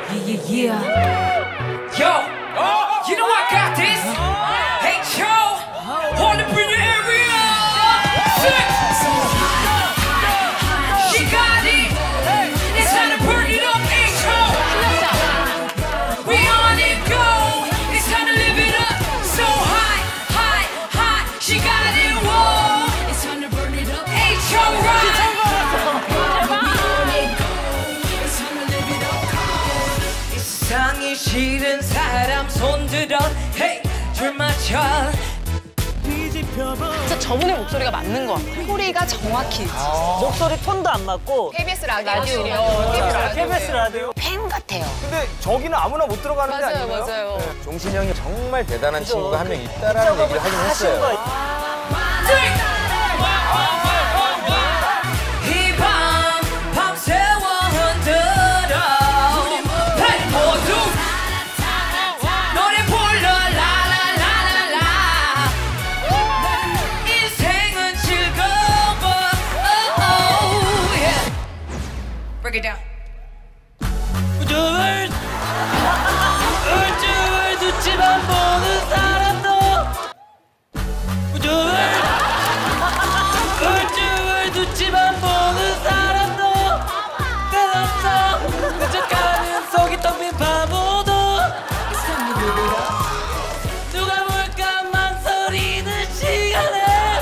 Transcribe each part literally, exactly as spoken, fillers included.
Yeah, yeah, yeah. Yo, oh, you know I got this. Hey, Joe, hold up in your area. Six. She got it. It's time to burn it up, hey, Joe. We on it, go. It's time to live it up. So high, high, high. She got it, whoa. It's time to burn it up, hey, Joe, right. 세상이 싫은 사람 손들어 hey 줄 맞춰 진짜 저분의 목소리가 맞는 것 같아요. 소리가 정확히. 아. 목소리 톤도 안 맞고. 케이비에스 라디오. 케이비에스 라디오. 팬 같아요. 근데 저기는 아무나 못 들어가는 데 맞아요, 아닌가요? 맞아요. 네. 종신이 형이 정말 대단한 친구가 한 명 있다라는 얘기를 하긴 했어요. 이밤 밤새워 흔들어 hey 모두 노래 불러 라라라라라 인생은 즐거워 oh, oh, yeah. Break it down. 우주를 우주를 눈치만 보는 사람도 우주를 우주를 눈치만 보는 사람도 끝없어 늦어가는 속이 텅 빈 바보도 누가 볼까 망설이는 시간에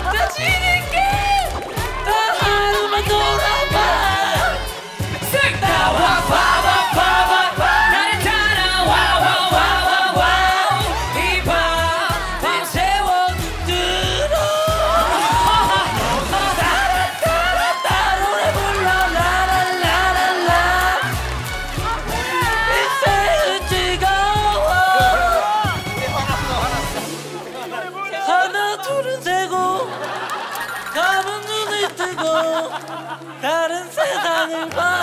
다치니까 다 하루만 돌아봐 나와 봐봐 봐봐 나를 따라와 와와와와 이 밤 밤새워 들어 따라따라 노래 불러 라라라라라 인생은 즐거워 하나 둘은 세고 감은 눈을 뜨고 다른 세상을 봐